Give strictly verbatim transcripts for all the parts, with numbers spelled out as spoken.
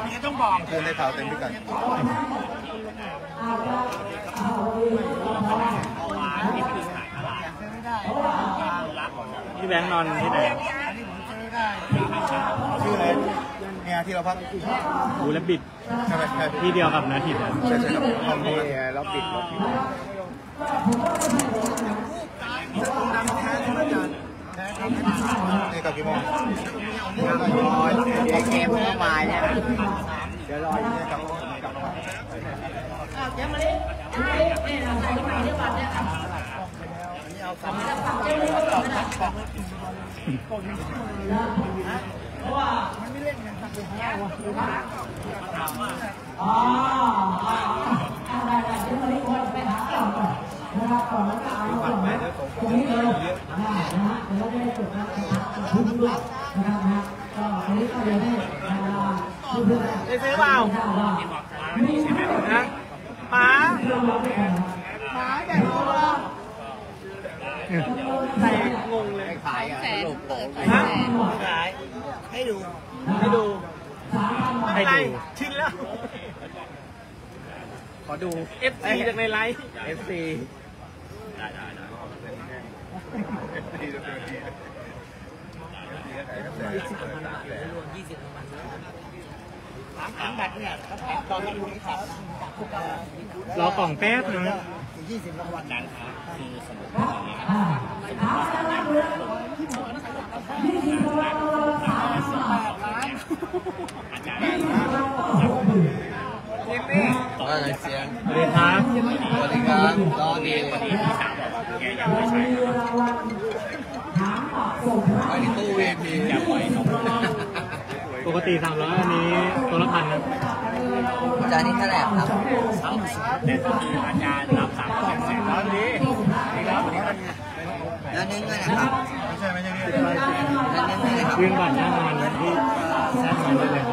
นี่ต้องบอกเพื่อนได้ข่าวเต็มพิกัดพี่แบงค์นอนที่ไหนชื่ออะไรเนี่ยที่เราพักบูและบิดใช่ไหมใช่ที่เดียวกับนาทีนะใช่ใช่ครับห้องนี้เราบิดเราบิดนี่กับกี่โมงไอเกมเมื่อวานเนี่ยเดี๋ยวรอเนี่ยกับกับเจ๊มาดินี่เราใส่กระเป๋าที่บัตรเนี่ยเอาคำเพราะว่ามันไม่เล่นกันอ๋อได้ได้เจ๊มาดิคนไปหาก่อนนะครับก่อนแล้วก็เอาตรงนี้เลยนะฮะเดี๋ยวเราได้จบนะทุกด้วยนะครับนะก็อันนี้ก็เดี๋ยวได้ได้ซื้อเปล่านะหมาหมาแก่ตัวใส่งงเลยขายอ่ะสรุปเปิดขายให้ดูให้ดูให้ดูชินแล้วขอดู เอฟ ซี จากในไลฟ์ เอฟ ซี ได้ได้ได้ยี่สิบสามพันบาทเนี่ยตอนนี้ดูครับรอกล่องแป๊บนึงยี่สิบรางวัลนั้นครับคือสมุดว่าไงเสียงสวัสดีครับสวัสดีครับรอดีไปที่ตู้ วี ไอ พีปกติสามร้อยอันนี้ตัวละพันนะจานนี้เท่าไหร่ครับเด็ดคืออาจารย์รับสามพันเสร็จแล้วดีดีครับแล้วเน้นด้วยนะครับไม่ใช่ไม่ใช่พี่แล้วเน้นด้วยนะครับยื่นบัตรหน้างานที่แซมมาเลย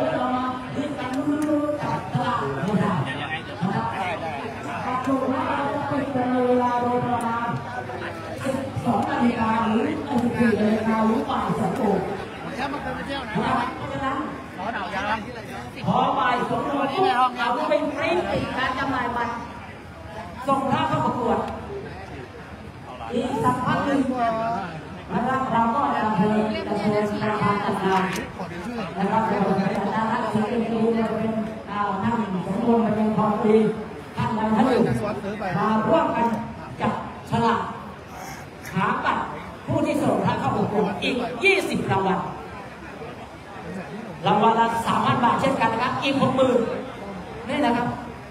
สองนาฬิกาหรือสิบสี่นาฬิกาหรือบ่ายสองโมงแล้วมันไปเที่ยวไหนเพราะฉะนั้นขอหนาวยังขอบ่ายสองโมงที่ห้องเราเป็นปริ้นการจำหน่ายบัตรส่งท่าเข้าประกวดอีกสักพักหนึ่งนะครับเราก็จะเชิญจะเชิญประธานจัดงานนะครับเป็นประธานนักศิลป์เป็นเป็นนั่งสมบูรณ์เป็นพอดีท่านใดท่านหนึ่งมาร่วมกันจับฉลากหาบัตรผู้ที่ส่งท่าเข้าประกวดอีกยี่สิบรางวัลรางวัลละสามพันบาทเช่นกันนะครับอีกหกหมื่นนี่นะครับ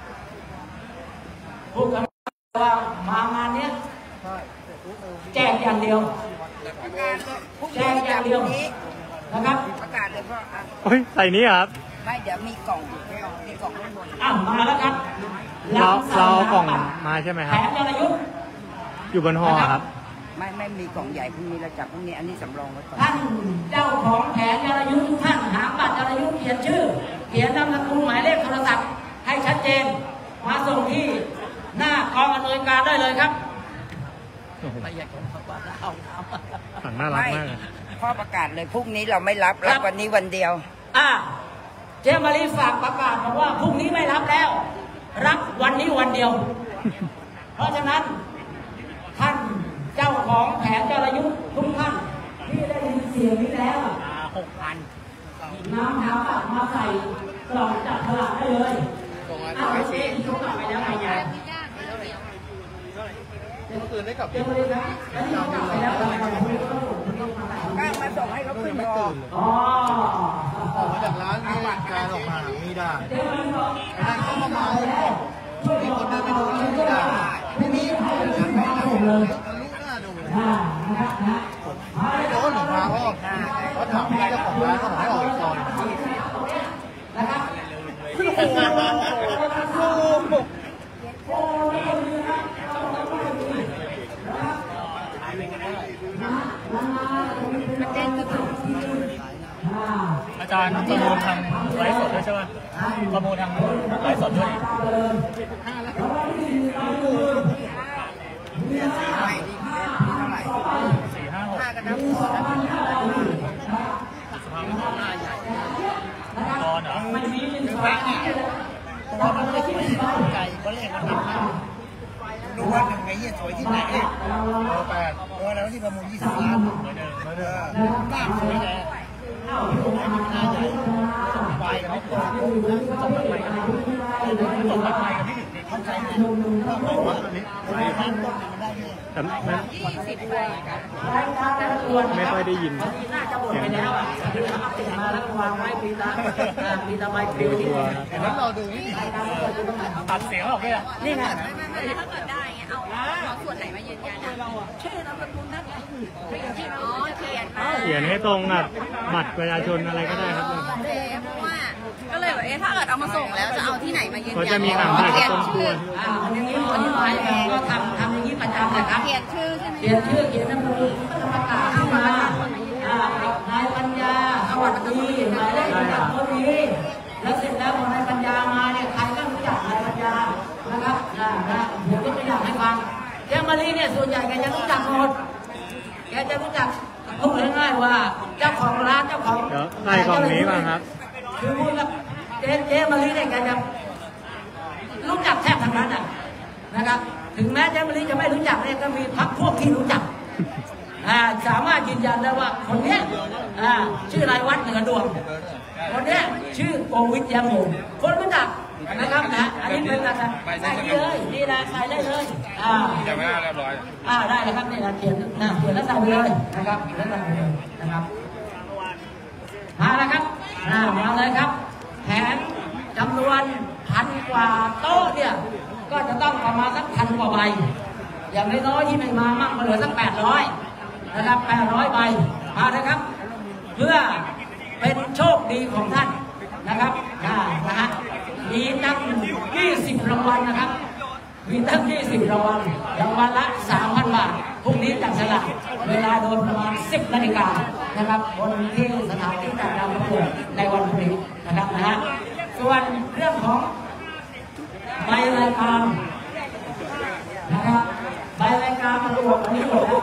พูดกันว่ามางานนี้แจกอย่างเดียวแจกอย่างเดียวนะครับประกาศเลยว่าโอ้ยใส่นี้ครับไม่เดี๋ยวมีกล่องมีกล่องข้างบนอ้าวมาแล้วครับเราเรากล่องมาใช่ไหมครับแผนยรยุทธ์อยู่บนหอครับไม่ไม่มีกล่องใหญ่พรุ่งนี้เราจับพรุ่งนี้อันนี้สำรองไว้ก่อนท่านเจ้าของแผนยรยุทธ์ทุกท่านหาบัตรยรยุทธ์เขียนชื่อเขียนนามสกุลหมายเลขโทรศัพท์ให้ชัดเจนมาส่งที่หน้ากองอำนวยการได้เลยครับไม่อยากจะบอกว่าเอาสั่งน่ารักมากเลยพ่อประกาศเลยพรุ่งนี้เราไม่รับรับวันนี้วันเดียวอ่าเจมารีฝากประกาศบอกว่าพรุ่งนี้ไม่รับแล้วรับวันนี้วันเดียวเพราะฉะนั้นท่านเจ้าของแผนจรยุทธ์ทุกท่านที่ได้ยินเสียงนี้แล้วหกพันน้ำน้ำตักมาใส่กล่องจับฉลากได้เลยอ้าวเจ๊ยกกลับไปแล้วไงยายเมื่อคืนได้กลับเจ๊มารีนะแล้วยกกลับไปแล้วทำไมเราไม่ต้องส่งก้างมาส่งให้เขาขึ้นรออ๋อออกมาจากร้านนี่การออกมาไม่ได้เจ๊มารีบอกไอ้นั่นเขาก็มามีคนเดินไปดูแล้วไม่ได้ไม่มีใครมาส่งเลยลุกหน้าดูไม่โดนหรือมาพ่อเขาถามพี่เจ้าของร้านเขาบอกให้ออกอีกซอยนะครับอาจารย์ประมูลทางไลฟ์สดด้วยใช่ไหมประมูลทางไลฟ์สดด้วยสี่ห้าหกตอนเหรอสวยเนี่ยแต่เราไม่คิดว่าไก่เขาเรียกว่าหนักดูว่าหนึ่งไงยี่สวยที่ไหนเองเบอร์แปดเบอร์แล้วที่ประมูลยี่สิบล้านเออหน้าสวยไงหน้าใหญ่ใบกับไม่ตัวจบใบกับจบใบกับพี่หนึ่งเข้าใจไหมบอกว่าตัวนี้ใบร้านต้นมันได้เนี่ยยี่สิบใบไม่ค่อยได้ยินน่าจะหมดไปแล้วอ่ะเอาติดมาแล้ววางไว้ปีละปีละใบปลิวที่แล้วเราดูตัดเสียงออกเลยอ่ะนี่ไงถ้าเกิดได้ไงเอาเอาส่วนไหนมายืนยันอ่ะชื่อนามสกุลนั่นไงอ๋อเขียนมาเขียนให้ตรงกับบัตรประชาชนอะไรก็ได้ครับเพราะว่าก็เลยแบบเอ๊ะถ้าเกิดเอามาส่งแล้วจะเอาที่ไหนมายืนยันก็จะมีอ่างบัตรตรงตัวอ่าอันนี้อธิบายก็ทำทำอย่างนี้ประจำนะครับเขียนชื่อใช่ไหมเขียนชื่อเขียนนามสกุลก็จะประกาศขึ้นมานายปัญญาสวัสดีหมายเลขประจำตัวนี้แล้วเสร็จแล้วพอนายปัญญามาเนี่ยใครก็รู้จักนายปัญญานะครับนะนะเดี๋ยวก็ไม่อยากให้ฟังแกมาลีเนี่ยส่วนใหญ่แกจะรู้จักหมดแกจะรู้จักพูดง่ายๆว่าเจ้าของร้านเจ้าของไล่กล่องนี้มาครับคือพูดกับเจ๊เจ๊มาลีเนี่ยแกจะรู้จักแทบทั้งนั้นนะครับถึงแม้เจ๊มาลีจะไม่รู้จักเนี่ยก็มีพรรคพวกที่รู้จักสามารถยืนยันได้ว่าคนนี้ชื่อนายวัดเหนือดวงคนนี้ชื่อโกวิทยามงคนรู้จักนะครับนะอันนี้เป็นอะไรใส่เลยนี่นะใส่ได้เลยอ่าจะไม่ได้เรียบร้อยอ่าได้เลยครับนี่นะเขียนนะเขียนแล้วใส่ไปเลยนะครับเขียนแล้วใส่ไปเลยนะครับมาแล้วครับอ่ามาเลยครับแผนจำนวนพันกว่าโต๊ะเนี่ยก็จะต้องประมาณสักพันกว่าใบอย่างน้อยๆที่ไม่มามั่งมาเหลือสักแปดร้อยนะครับแปดร้อยใบมาเลยครับเพื่อเป็นโชคดีของท่านนะครับนะฮะมีตั้งยี่สิบรางวัลนะครับมีตั้งยี่สิบรางวัลรางวัลละสามพันบาทพรุ่งนี้จับฉลากเวลาโดยประมาณสิบนาฬิกานะครับบนที่สถานที่จัดงานประกวดในวันพรุ่งนี้นะครับนะฮะส่วนเรื่องของใบรายการนะครับใบรายการประกวดวันนี้หมดแล้ว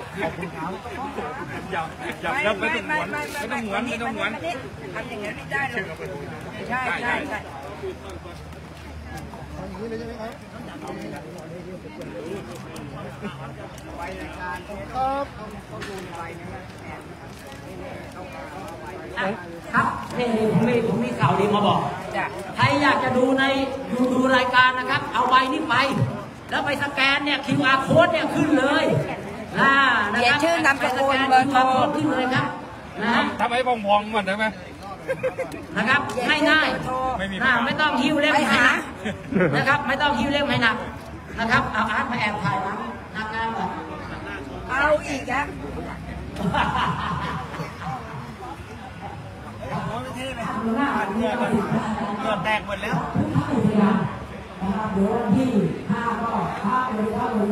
อย่าอย่าไม่ต้องหวนไม่ต้องหวนไม่ต้องหวนทำอย่างนี้ไม่ได้หรอกใช่ใช่ใช่ครับนี่ผมมีผมมีข่าวดีมาบอกใครอยากจะดูในดูดูรายการนะครับเอาใบนี้ไปแล้วไปสแกนเนี่ย คิว อาร์ code เนี่ยขึ้นเลยนะนะครับชื่อนามสกุลเบอร์โทรขึ้นเลยครับนะทำให้พองๆมันได้ไหมนะครับง่ายง่ายไม่ต้องหิ้วเล่มให้หนักนะครับไม่ต้องหิ้วเล่มให้หนักนะครับเอาอาร์ตมาแอบถ่ายนะนักงานแบบเอาอีกแล้วเกือบแตกหมดแล้วนะครับเดี๋ยววันที่ห้าก็ห้าเลยห้าเลย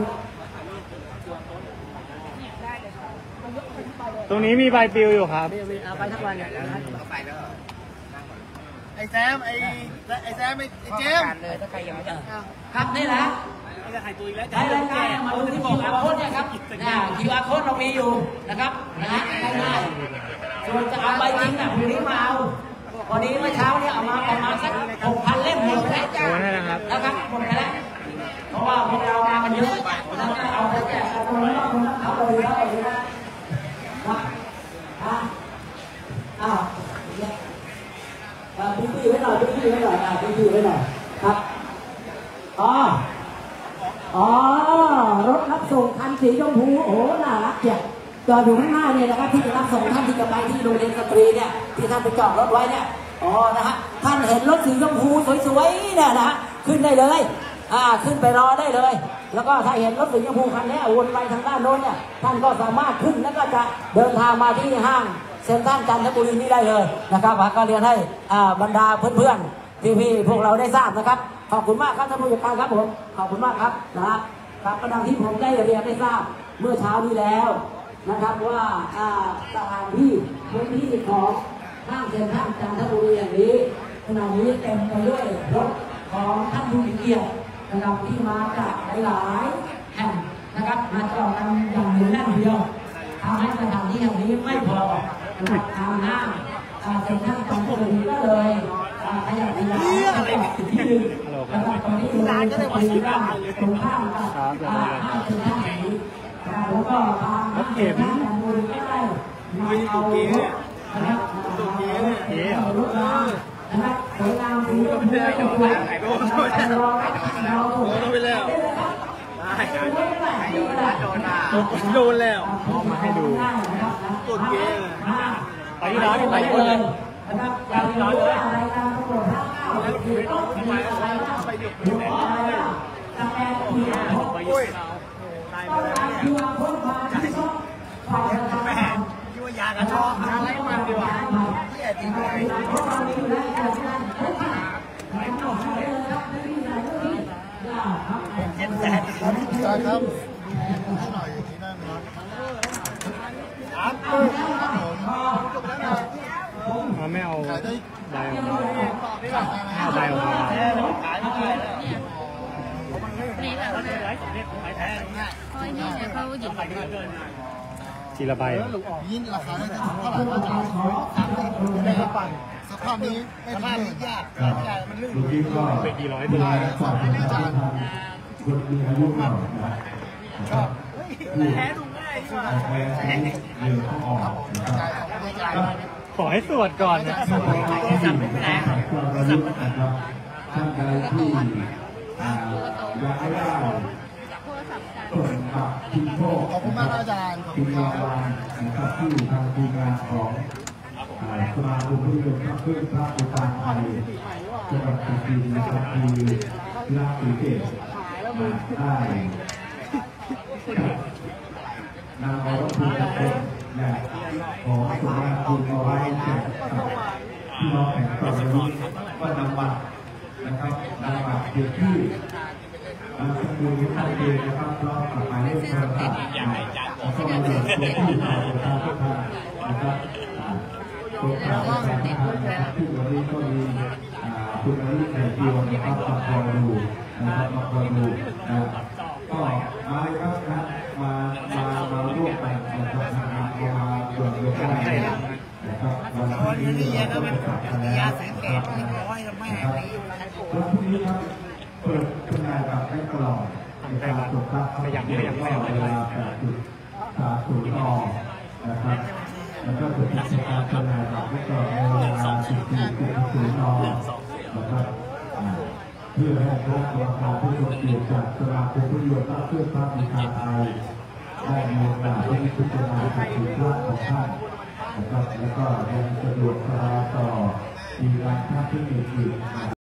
ตรงนี้มีใบปลิวอยู่ครับเอาไปทั้งวันเลยไปแล้วไอ้แซมไอ้ไอ้แซมไอ้เจมเลยถ้าใครยังไม่ได้ครับนี่แหละใช้รายการมาดูที่คิว อาร์ code เนี่ยครับนะคิว อาร์ code เรามีอยู่นะครับนะฮะง่ายๆส่วนจะเอาใบจริงอ่ะพรุ่งนี้มาเอาวันนี้เมื่อเช้าเนี่ยเอามาประมาณสักหกพันเล่มหมดแล้วนะครับหมดไปแล้วเพราะว่าพวกเรามากันเยอะแล้วก็เอาไปแจกคนละคนละเอาเลยเอาเลยนะอ่ะอ้าวพี่พี่ไว้หน่อยพี่พี่ไว้หน่อยอ่ะพี่พี่ไว้หน่อยครับอ๋ออ๋อรถรับส่งคันสีชมพูโอ้น่ารักจ้ะจอดอยู่ข้างหน้าเนี่ยนะครับที่จะรับส่งท่านที่จะไปที่โรงเรียนสตรีเนี่ยที่ท่านไปจอดรถไว้เนี่ยอ๋อนะฮะท่านเห็นรถสีชมพูสวยๆเนี่ยนะขึ้นได้เลยอ่าขึ้นไปรอได้เลยแล้วก็ถ้าเห็นรถสีชมพูคันนี้วนไปทางด้านโน้นเนี่ยท่านก็สามารถขึ้นแล้วก็จะเดินทางมาที่ห้างเซ็นทรัลจันทบุรีนี้ได้เลยนะครับก็เรียนให้อ่าบรรดาเพื่อนๆพี่ๆพวกเราได้ทราบนะครับขอบคุณมากครับท่านผู้จัดการครับผมขอบคุณมากครับนะฮะครับประดังที่ผมได้เรียนได้ทราบเมื่อเช้านี้แล้วนะครับว่าสถานที่พื้นที่ของห้างเซ็นทรัลจันทบุรีอย่างนี้ขณะนี้เต็มไปด้วยรถของท่านผู้มีเกียรตินะครับที่มาจากหลายๆแห่งนะครับมาจอดกันอย่างเหนียวแน่นเดียวทำให้สถานที่แห่งนี้ไม่พอนะครับทางห้างเซ็นทรัลจันทบุรีก็เลยขยับขยายตอนนี้ร้านก็เลยว่าตรงข้ามกับห้างเซ็นทรัลแห่งนี้แล้วก็ทางรถเข็นมูลก็ได้มาเอารถนะครับเก๋รถมานะครับสวยงามสีชมพูสวยโดนโดนโดนไปแล้วโดนแล้วมาให้ดูกดเก๋ไปที่ร้านไปเลยนะครับไปที่ร้านเลยรายการประกวดห้าเก้าคือต้องมีอะไรบ้างไปหยุดดูอะไรบ้างสแกนเพียร์ต้องการคิวอาร์โค้ดมาที่ช่องฝ่ายประชาสัมพันธ์คิดว่ายากระชอกอะไรมันดีกว่าที่แอบจริงเลยเจ็ดแสนครับครับให้หน่อยที่นั่นนะครับไม่เอาได้เอาได้ออกมาขายไม่ได้แล้วนี่แบบว่าเพราะนี่เนี่ยเขาหยิบทีละใบยินราคาได้เท่าไหร่ก็จ่ายได้ก็ปั่นสภาพนี้สภาพนี้ยากไม่ได้มันลื่นไปกี่ร้อยตัวคนมีอายุมากนะชอบแพ้ดูง่ายดีกว่าแพ้เรือเขาออกนะครับขอให้สวดก่อนนะความระลึกนะครับท่านใดที่อยากให้ได้ส่งบัตรทิโชคขอบคุณมากอาจารย์ขอบทีคุณมครังาบนนะครับที่ทางทีมงานของสมาคมผู้ยนต์เพื่อพระอุปาไทยจังหวัดสุรินทร์นะครับคือราศีเกศได้นำเอาวัตถุมงคลและของสมาคมเอาไว้แจกพี่น้องแห่งตอนนี้ก็นำบัตรนะครับนำบัตรเด็กที่นามสกุลชัดเจนนะครับพร้อมกับหมายเลขโทรศัพท์แล้วก็เด็กที่ผ่านประชาสัมพันธ์นะครับตัวแทนประชาสัมพันธ์นะครับที่วันนี้ก็มีคุณอริยไข่เจียวนะครับมาคอยดูนะครับมาคอยดูนะครับก็มาเลยครับนะมามามาร่วมกันนะครับทำงานเอามาเปิดโลกได้นะครับวันนี้เราก็จะจัดกันแล้วนะครับวันพรุ่งนี้ครับเปิดเป็นงานกับได้ตลอดในการตรวจรับไม่ยังไม่ยังไม่ยังเวลาแปดจุดสามศูนย์นนะครับแล้วก็จุดกิจกรรมเป็นงานกับได้ตลอดในเวลาสิบสี่จุดศูนย์นนะครับเพื่อให้คณะกรรมการผู้ทรงเกียรติจากสมาคมผู้ยนต์เพื่อพระบูชาไทยได้มีโอกาสได้พิจารณาสิทธิพระของท่านนะครับแล้วก็ยังสะดวกสบายต่อมีการท่าที่มีอีก